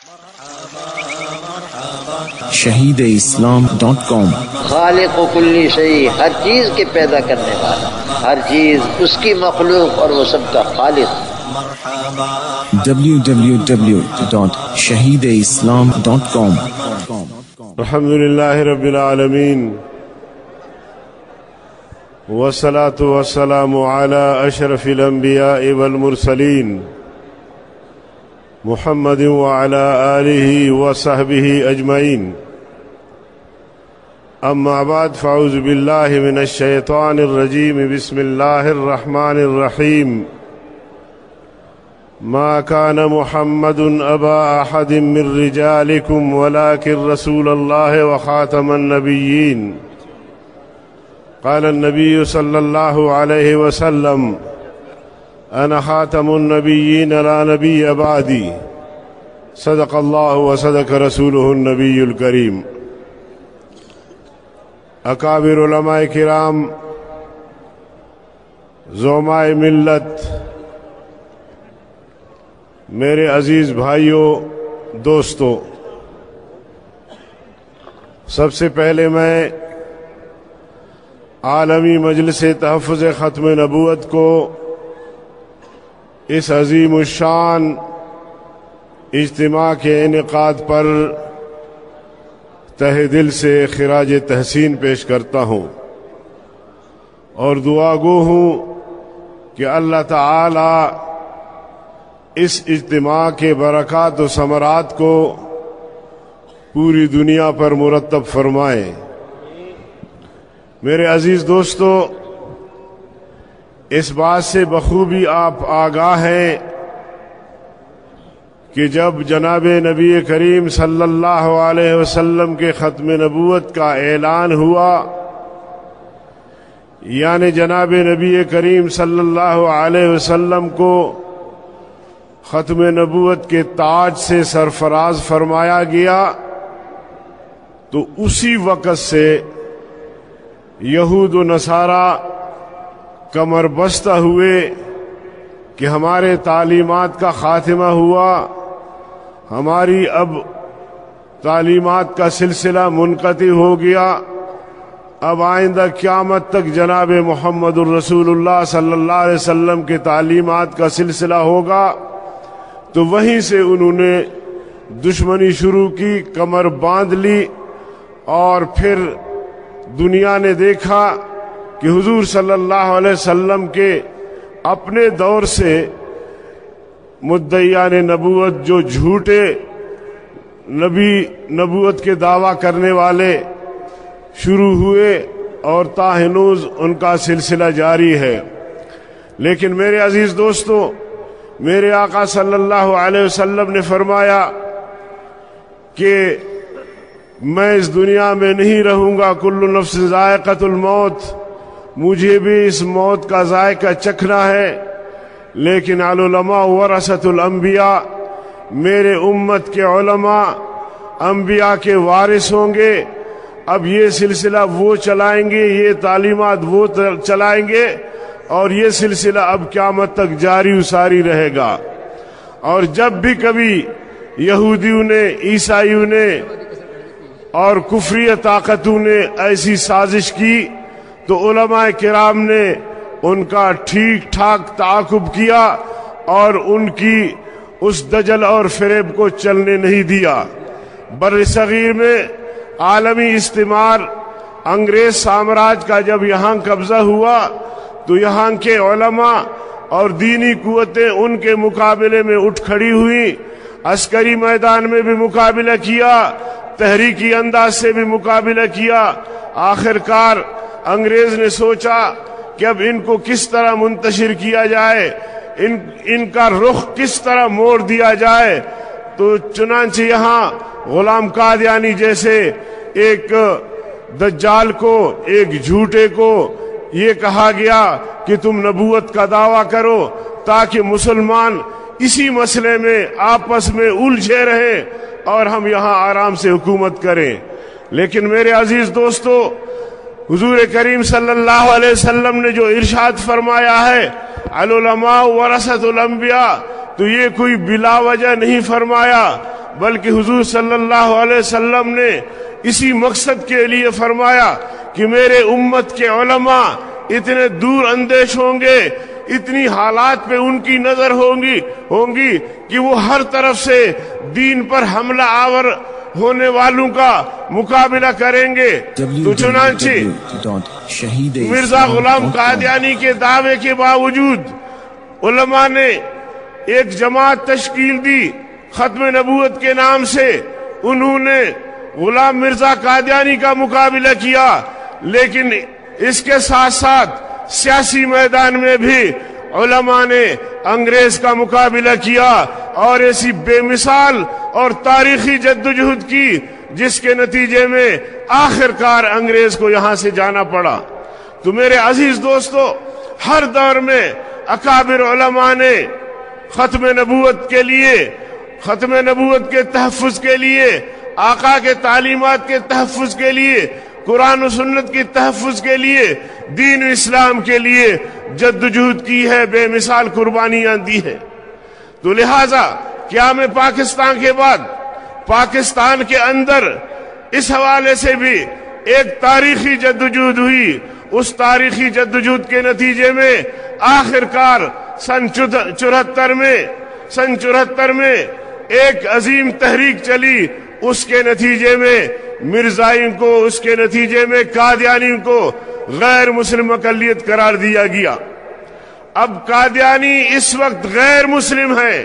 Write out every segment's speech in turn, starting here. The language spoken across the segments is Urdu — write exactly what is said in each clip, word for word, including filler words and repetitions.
شہید اسلام ڈاٹ کام۔ خالق و کلی شیء، ہر چیز کے پیدا کرنے والا، ہر چیز اس کی مخلوق اور وہ سب کا خالق۔ W W W dot Shaheed Islam dot کام۔ الحمد للہ رب العالمین، والصلاة والسلام على اشرف الانبیاء والمرسلین محمد وعلى آلہ وصحبہ اجمعین، اما بعد فاعوذ باللہ من الشیطان الرجیم، بسم اللہ الرحمن الرحیم۔ ما كان محمد أبا أحد من رجالكم ولكن رسول الله وخاتم النبيين، قال النبي صلى الله عليه وسلم أنا خاتم النبيين لا نبي بعدي، صدق الله وصدق رسوله النبي الكريم۔ اکابر علماء کرام، زعماء ملت، میرے عزیز بھائیوں، دوستوں، سب سے پہلے میں عالمی مجلس تحفظ ختم نبوت کو اس عظیم الشان اجتماع کے انعقاد پر تہ دل سے خراج تحسین پیش کرتا ہوں اور دعا گو ہوں کہ اللہ تعالی اس اجتماع کے برکات و ثمرات کو پوری دنیا پر مرتب فرمائیں۔ میرے عزیز دوستو، اس بات سے بخوبی آپ آگاہ ہیں کہ جب جناب نبی کریم صلی اللہ علیہ وسلم کے ختم نبوت کا اعلان ہوا، یعنی جناب نبی کریم صلی اللہ علیہ وسلم کو ختم نبوت کے تاج سے سرفراز فرمایا گیا، تو اسی وقت سے یہود و نصارہ کمر بستہ ہوئے کہ ہمارے تعلیمات کا خاتمہ ہوا، ہماری اب تعلیمات کا سلسلہ منقطع ہو گیا، اب آئندہ قیامت تک جناب محمد الرسول اللہ صلی اللہ علیہ وسلم کے تعلیمات کا سلسلہ ہوگا۔ تو وہیں سے انہوں نے دشمنی شروع کی، کمر باندھ لی، اور پھر دنیا نے دیکھا کہ حضور صلی اللہ علیہ وسلم کے اپنے دور سے مدعیان نبوت، جو جھوٹے نبی نبوت کے دعویٰ کرنے والے شروع ہوئے، اور تا ہنوز ان کا سلسلہ جاری ہے۔ لیکن میرے عزیز دوستو، میرے آقا صلی اللہ علیہ وسلم نے فرمایا کہ میں اس دنیا میں نہیں رہوں گا، کل نفس ذائقۃ الموت، مجھے بھی اس موت کا ذائقہ چکھنا ہے، لیکن العلماء ورثۃ الانبیاء، میرے امت کے علماء انبیاء کے وارث ہوں گے۔ اب یہ سلسلہ وہ چلائیں گے، یہ تعلیمات وہ چلائیں گے، اور یہ سلسلہ اب قیامت تک جاری و ساری رہے گا۔ اور جب بھی کبھی یہودیوں نے، عیسائیوں نے اور کفری طاقتوں نے ایسی سازش کی، تو علماء کرام نے ان کا ٹھیک ٹھاک تعاقب کیا اور ان کی اس دجل اور فریب کو چلنے نہیں دیا۔ بر صغیر میں عالمی استعمار، انگریز سامراج کا جب یہاں قبضہ ہوا، تو یہاں کے علماء اور دینی قوتیں ان کے مقابلے میں اٹھ کھڑی ہوئی، عسکری میدان میں بھی مقابلہ کیا، تحریکی انداز سے بھی مقابلہ کیا۔ آخر کار انگریز نے سوچا کہ اب ان کو کس طرح منتشر کیا جائے، ان ان کا رخ کس طرح موڑ دیا جائے، تو چنانچہ یہاں غلام قادیانی جیسے ایک دجال کو، ایک جھوٹے کو یہ کہا گیا کہ تم نبوت کا دعویٰ کرو، تاکہ مسلمان اسی مسئلے میں آپس میں الجھے رہیں اور ہم یہاں آرام سے حکومت کریں۔ لیکن میرے عزیز دوستو، حضور کریم صلی اللہ علیہ وسلم نے جو ارشاد فرمایا ہے العلماء ورثۃ الانبیاء، تو یہ کوئی بلا وجہ نہیں فرمایا، بلکہ حضور صلی اللہ علیہ وسلم نے اسی مقصد کے لیے فرمایا کہ میرے امت کے علماء اتنے دور اندیش ہوں گے، اتنی حالات پہ ان کی نظر ہوں گی ہوں گی کہ وہ ہر طرف سے دین پر حملہ آور ہونے والوں کا مقابلہ کریں گے۔ تو چنانچہ مرزا غلام قادیانی کے دعوے کے باوجود علماء نے ایک جماعت تشکیل دی ختم نبوت کے نام سے، انہوں نے غلام مرزا قادیانی کا مقابلہ کیا، لیکن اس کے ساتھ ساتھ سیاسی میدان میں بھی علماء نے انگریز کا مقابلہ کیا اور ایسی بے مثال اور تاریخی جدوجہد کی جس کے نتیجے میں آخر کار انگریز کو یہاں سے جانا پڑا۔ تو میرے عزیز دوستو، ہر دور میں اکابر علماء نے ختم نبوت کے لیے، ختم نبوت کے تحفظ کے لیے، آقا کے تعلیمات کے تحفظ کے لیے، قرآن و سنت کی تحفظ کے لیے، دین اسلام کے لیے جدوجہد کی ہے، بے مثال قربانیاں دی ہے۔ تو لہٰذا قیام پاکستان کے بعد پاکستان کے اندر اس حوالے سے بھی ایک تاریخی جدوجہد ہوئی۔ اس تاریخی جدوجہد کے نتیجے میں آخر کار سن چورہتر میں سن چورہتر میں ایک عظیم تحریک چلی، اس کے نتیجے میں مرزائیوں کو، اس کے نتیجے میں قادیانیوں کو غیر مسلم اقلیت قرار دیا گیا۔ اب قادیانی اس وقت غیر مسلم ہے،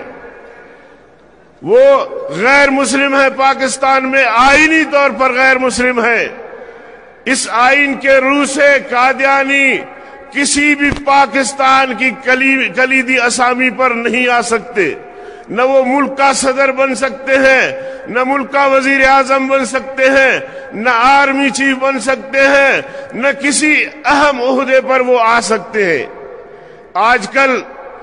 وہ غیر مسلم ہے، پاکستان میں آئینی طور پر غیر مسلم ہے۔ اس آئین کے روح سے قادیانی کسی بھی پاکستان کی کلیدی اسامی پر نہیں آ سکتے، نہ وہ ملک کا صدر بن سکتے ہیں، نہ ملک کا وزیر اعظم بن سکتے ہیں، نہ آرمی چیف بن سکتے ہیں، نہ کسی اہم عہدے پر وہ آ سکتے ہیں۔ آج کل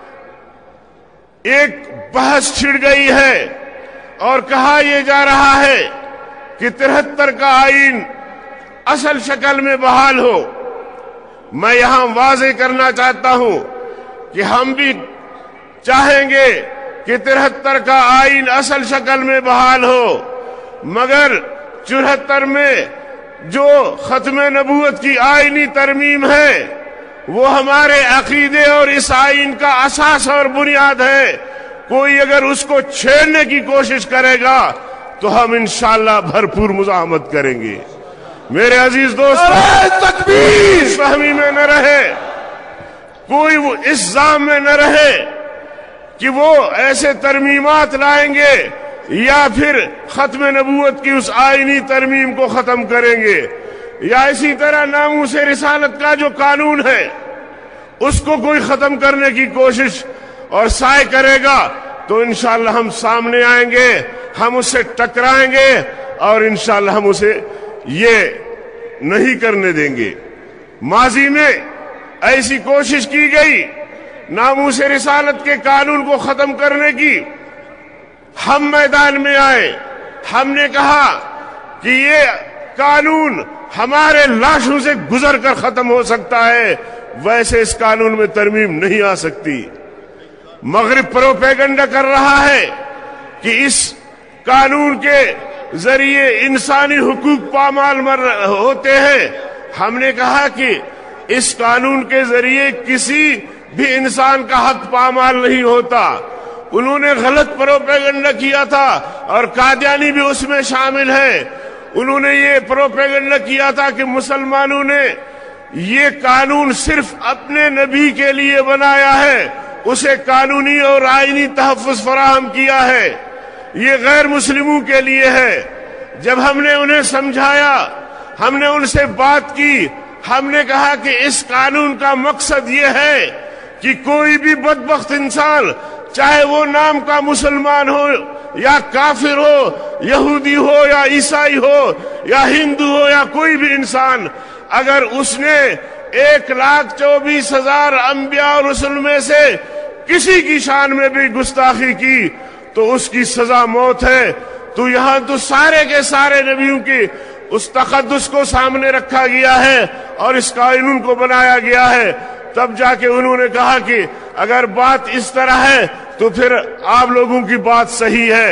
ایک بحث چھڑ گئی ہے اور کہا یہ جا رہا ہے کہ ترہتر کا آئین اصل شکل میں بحال ہو۔ میں یہاں واضح کرنا چاہتا ہوں کہ ہم بھی چاہیں گے کہ ترہتر کا آئین اصل شکل میں بحال ہو، مگر چورہتر میں جو ختم نبوت کی آئینی ترمیم ہے وہ ہمارے عقیدے اور اس آئین کا اساس اور بنیاد ہے۔ کوئی اگر اس کو چھیڑنے کی کوشش کرے گا تو ہم انشاءاللہ بھرپور مزاحمت کریں گے۔ میرے عزیز دوست، تکبیر اس فہمی میں نہ رہے، کوئی اس ظام میں نہ رہے کہ وہ ایسے ترمیمات لائیں گے یا پھر ختم نبوت کی اس آئینی ترمیم کو ختم کریں گے، یا اسی طرح ناموس رسالت کا جو قانون ہے اس کو کوئی ختم کرنے کی کوشش اور سائے کرے گا تو انشاءاللہ ہم سامنے آئیں گے، ہم اس سے ٹکرائیں گے اور انشاءاللہ ہم اسے یہ نہیں کرنے دیں گے۔ ماضی میں ایسی کوشش کی گئی ناموس رسالت کے قانون کو ختم کرنے کی، ہم میدان میں آئے، ہم نے کہا کہ یہ قانون ہمارے لاشوں سے گزر کر ختم ہو سکتا ہے، ویسے اس قانون میں ترمیم نہیں آ سکتی۔ مغرب پروپیگنڈا کر رہا ہے کہ اس قانون کے ذریعے انسانی حقوق پامال مر ہوتے ہیں۔ ہم نے کہا کہ اس قانون کے ذریعے کسی بھی انسان کا حق پامال نہیں ہوتا۔ انہوں نے غلط پروپیگنڈا کیا تھا اور قادیانی بھی اس میں شامل ہے۔ انہوں نے یہ پروپیگنڈا کیا تھا کہ مسلمانوں نے یہ قانون صرف اپنے نبی کے لیے بنایا ہے، اسے قانونی اور آئینی تحفظ فراہم کیا ہے، یہ غیر مسلموں کے لیے ہے۔ جب ہم نے انہیں سمجھایا، ہم نے ان سے بات کی، ہم نے کہا کہ اس قانون کا مقصد یہ ہے کہ کوئی بھی بدبخت انسان، چاہے وہ نام کا مسلمان ہو یا کافر ہو، یہودی ہو یا عیسائی ہو یا ہندو ہو یا کوئی بھی انسان، اگر اس نے ایک لاکھ چوبیس ہزار انبیاء اور رسول میں سے کسی کی شان میں بھی گستاخی کی تو اس کی سزا موت ہے۔ تو یہاں تو سارے کے سارے نبیوں کی اس تقدس کو سامنے رکھا گیا ہے اور اس قانون کو بنایا گیا ہے۔ تب جا کے انہوں نے کہا کہ اگر بات اس طرح ہے تو پھر آپ لوگوں کی بات صحیح ہے۔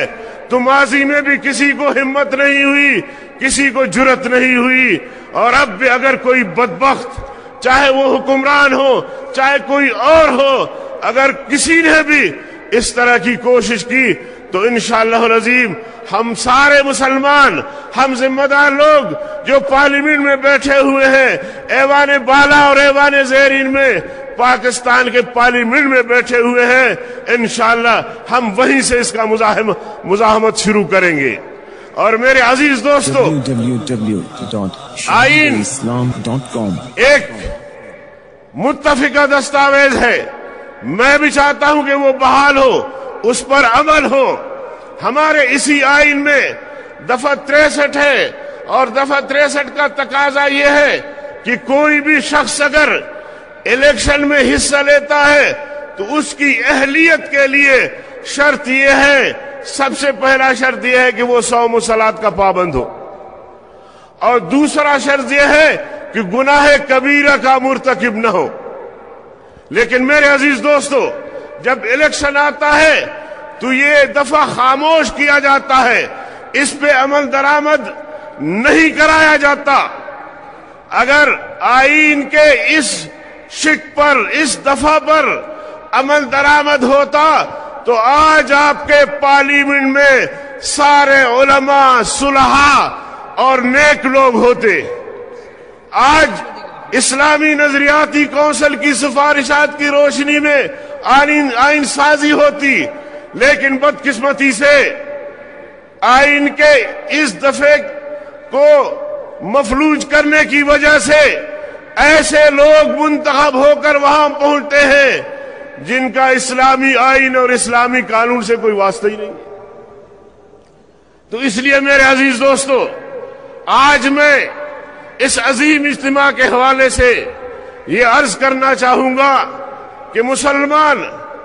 تو ماضی میں بھی کسی کو ہمت نہیں ہوئی، کسی کو جرت نہیں ہوئی، اور اب بھی اگر کوئی بدبخت، چاہے وہ حکمران ہو چاہے کوئی اور ہو، اگر کسی نے بھی اس طرح کی کوشش کی تو انشاءاللہ العظیم ہم سارے مسلمان، ہم ذمہ دار لوگ جو پارلیمنٹ میں بیٹھے ہوئے ہیں، ایوان بالا اور ایوان زیرین میں، پاکستان کے پارلیمنٹ میں بیٹھے ہوئے ہیں، انشاءاللہ ہم وہیں سے اس کا مزاحمت شروع کریں گے۔ اور میرے عزیز دوستو، W W W dot Shaheed Islam dot کام ایک متفقہ دستاویز ہے، میں بھی چاہتا ہوں کہ وہ بحال ہو، اس پر عمل ہو۔ ہمارے اسی آئین میں دفعہ تریسٹھ ہے، اور دفعہ تریسٹھ کا تقاضا یہ ہے کہ کوئی بھی شخص اگر الیکشن میں حصہ لیتا ہے تو اس کی اہلیت کے لیے شرط یہ ہے، سب سے پہلا شرط یہ ہے کہ وہ صوم و صلاۃ کا پابند ہو، اور دوسرا شرط یہ ہے کہ گناہ کبیرہ کا مرتکب نہ ہو۔ لیکن میرے عزیز دوستو، جب الیکشن آتا ہے تو یہ دفعہ خاموش کیا جاتا ہے، اس پہ عمل درآمد نہیں کرایا جاتا۔ اگر آئین کے اس شک پر، اس دفعہ پر عمل درآمد ہوتا تو آج آپ کے پارلیمنٹ میں سارے علماء، صلحاء اور نیک لوگ ہوتے۔ آج اسلامی نظریاتی کونسل کی سفارشات کی روشنی میں آئین آئین سازی ہوتی، لیکن بدقسمتی سے آئین کے اس دفعے کو مفلوج کرنے کی وجہ سے ایسے لوگ منتخب ہو کر وہاں پہنچتے ہیں جن کا اسلامی آئین اور اسلامی قانون سے کوئی واسطہ ہی نہیں۔ تو اس لیے میرے عزیز دوستو، آج میں اس عظیم اجتماع کے حوالے سے یہ عرض کرنا چاہوں گا کہ مسلمان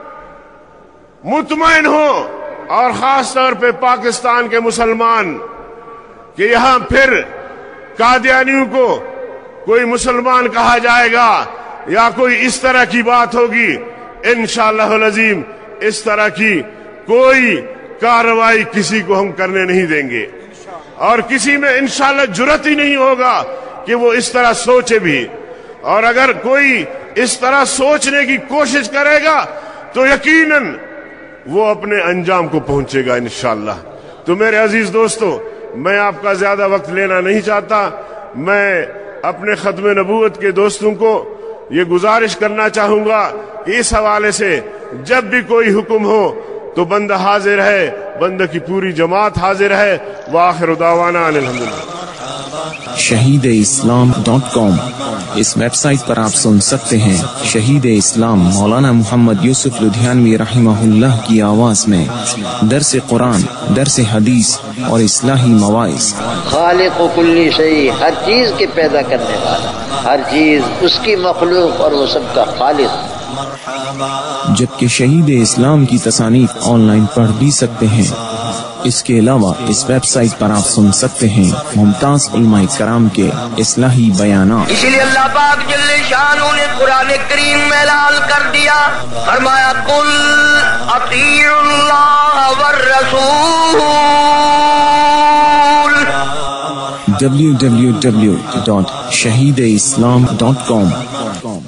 مطمئن ہوں، اور خاص طور پہ پاکستان کے مسلمان، کہ یہاں پھر قادیانیوں کو کوئی مسلمان کہا جائے گا یا کوئی اس طرح کی بات ہوگی۔ انشاءاللہ العظیم اس طرح کی کوئی کارروائی کسی کو ہم کرنے نہیں دیں گے، اور کسی میں انشاءاللہ جرت ہی نہیں ہوگا کہ وہ اس طرح سوچے بھی۔ اور اگر کوئی اس طرح سوچنے کی کوشش کرے گا تو یقیناً وہ اپنے انجام کو پہنچے گا انشاءاللہ۔ تو میرے عزیز دوستو، میں آپ کا زیادہ وقت لینا نہیں چاہتا، میں اپنے ختم نبوت کے دوستوں کو یہ گزارش کرنا چاہوں گا کہ اس حوالے سے جب بھی کوئی حکم ہو تو بندہ حاضر ہے، بندہ کی پوری جماعت حاضر ہے۔ وآخر دعوانا ان الحمدللہ۔ شہید اسلام ڈاٹ کام، اس ویب سائٹ پر آپ سن سکتے ہیں شہید اسلام مولانا محمد یوسف لدھیانوی رحمہ اللہ کی آواز میں درس قرآن، درس حدیث اور اصلاحی مواعظ۔ خالق و کلی شیء، ہر چیز کے پیدا کرنے والا، ہر چیز اس کی مخلوق اور وہ سب کا خالق۔ جبکہ شہید اسلام کی تصانیف آن لائن پڑھ بھی سکتے ہیں۔ اس کے علاوہ اس ویب سائٹ پر آپ سن سکتے ہیں ممتاز علماء کرام کے اصلاحی بیانات۔ اسی لیے اللہ پاک جل شانہ نے قرآن کریم میں اعلان کر دیا، فرمایا قل اطیعوا اللہ والرسول۔ W W W dot Shaheed Islam dot کام